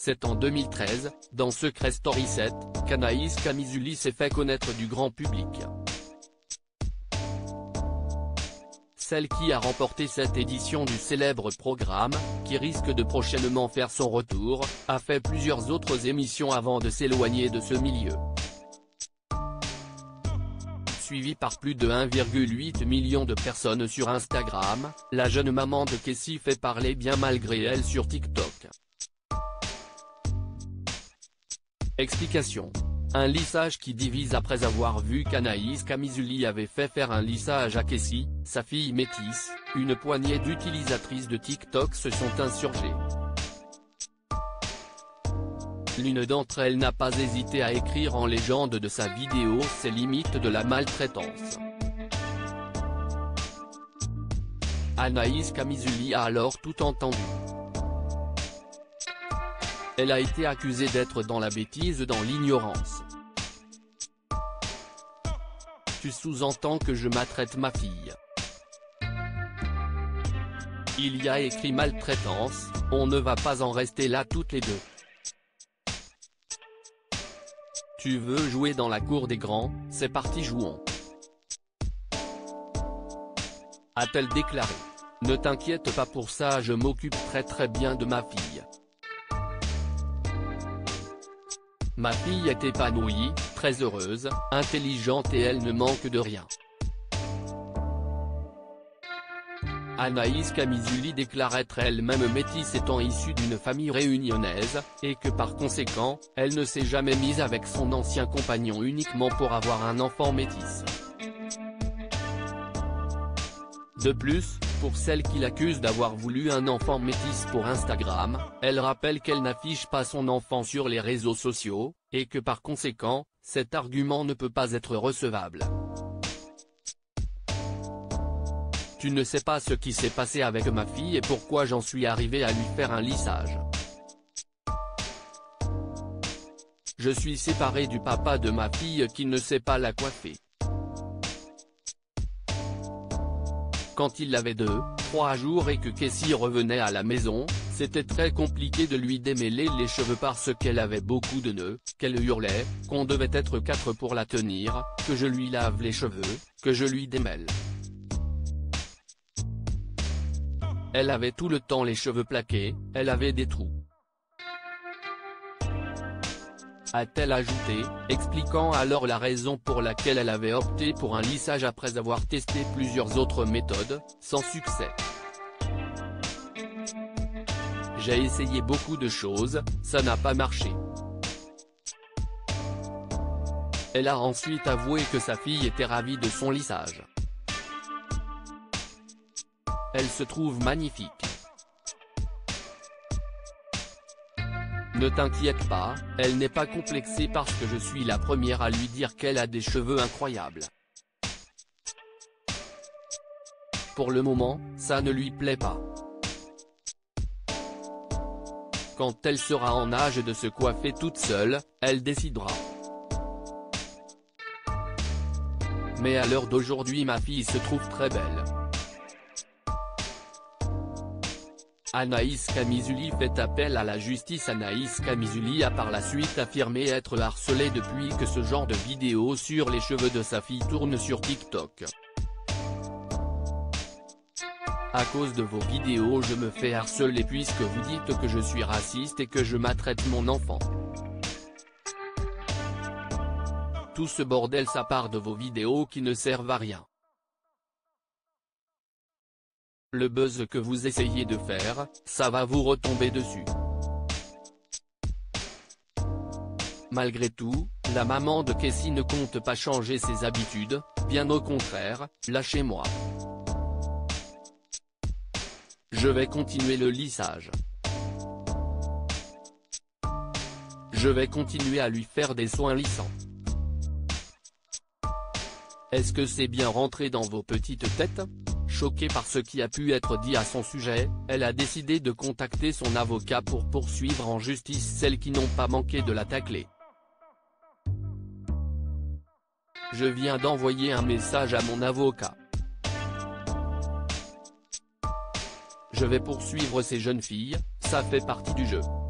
C'est en 2013, dans Secret Story 7, qu'Anaïs Camizuli s'est fait connaître du grand public. Celle qui a remporté cette édition du célèbre programme, qui risque de prochainement faire son retour, a fait plusieurs autres émissions avant de s'éloigner de ce milieu. Suivie par plus de 1,8 million de personnes sur Instagram, la jeune maman de Kessie fait parler bien malgré elle sur TikTok. Explication. Un lissage qui divise. Après avoir vu qu'Anaïs Camizuli avait fait faire un lissage à Kessie, sa fille métisse, une poignée d'utilisatrices de TikTok se sont insurgées. L'une d'entre elles n'a pas hésité à écrire en légende de sa vidéo ses limites de la maltraitance. Anaïs Camizuli a alors tout entendu. Elle a été accusée d'être dans la bêtise, dans l'ignorance. Tu sous-entends que je maltraite ma fille. Il y a écrit maltraitance, on ne va pas en rester là toutes les deux. Tu veux jouer dans la cour des grands, c'est parti, jouons. A-t-elle déclaré. Ne t'inquiète pas pour ça, je m'occupe très bien de ma fille. Ma fille est épanouie, très heureuse, intelligente et elle ne manque de rien. Anaïs Camizuli déclare être elle-même métisse étant issue d'une famille réunionnaise, et que par conséquent, elle ne s'est jamais mise avec son ancien compagnon uniquement pour avoir un enfant métis. De plus, pour celle qui l'accuse d'avoir voulu un enfant métis pour Instagram, elle rappelle qu'elle n'affiche pas son enfant sur les réseaux sociaux, et que par conséquent, cet argument ne peut pas être recevable. Tu ne sais pas ce qui s'est passé avec ma fille et pourquoi j'en suis arrivé à lui faire un lissage. Je suis séparé du papa de ma fille qui ne sait pas la coiffer. Quand il avait 2-3 jours et que Kessie revenait à la maison, c'était très compliqué de lui démêler les cheveux parce qu'elle avait beaucoup de nœuds, qu'elle hurlait, qu'on devait être 4 pour la tenir, que je lui lave les cheveux, que je lui démêle. Elle avait tout le temps les cheveux plaqués, elle avait des trous. A-t-elle ajouté, expliquant alors la raison pour laquelle elle avait opté pour un lissage après avoir testé plusieurs autres méthodes, sans succès. J'ai essayé beaucoup de choses, ça n'a pas marché. Elle a ensuite avoué que sa fille était ravie de son lissage. Elle se trouve magnifique. Ne t'inquiète pas, elle n'est pas complexée parce que je suis la première à lui dire qu'elle a des cheveux incroyables. Pour le moment, ça ne lui plaît pas. Quand elle sera en âge de se coiffer toute seule, elle décidera. Mais à l'heure d'aujourd'hui ma fille se trouve très belle. Anaïs Camizuli fait appel à la justice. Anaïs Camizuli a par la suite affirmé être harcelée depuis que ce genre de vidéo sur les cheveux de sa fille tourne sur TikTok. À cause de vos vidéos je me fais harceler puisque vous dites que je suis raciste et que je maltraite mon enfant. Tout ce bordel ça part de vos vidéos qui ne servent à rien. Le buzz que vous essayez de faire, ça va vous retomber dessus. Malgré tout, la maman de Kessie ne compte pas changer ses habitudes, bien au contraire, lâchez-moi. Je vais continuer le lissage. Je vais continuer à lui faire des soins lissants. Est-ce que c'est bien rentré dans vos petites têtes ? Choquée par ce qui a pu être dit à son sujet, elle a décidé de contacter son avocat pour poursuivre en justice celles qui n'ont pas manqué de la tacler. Je viens d'envoyer un message à mon avocat. Je vais poursuivre ces jeunes filles, ça fait partie du jeu.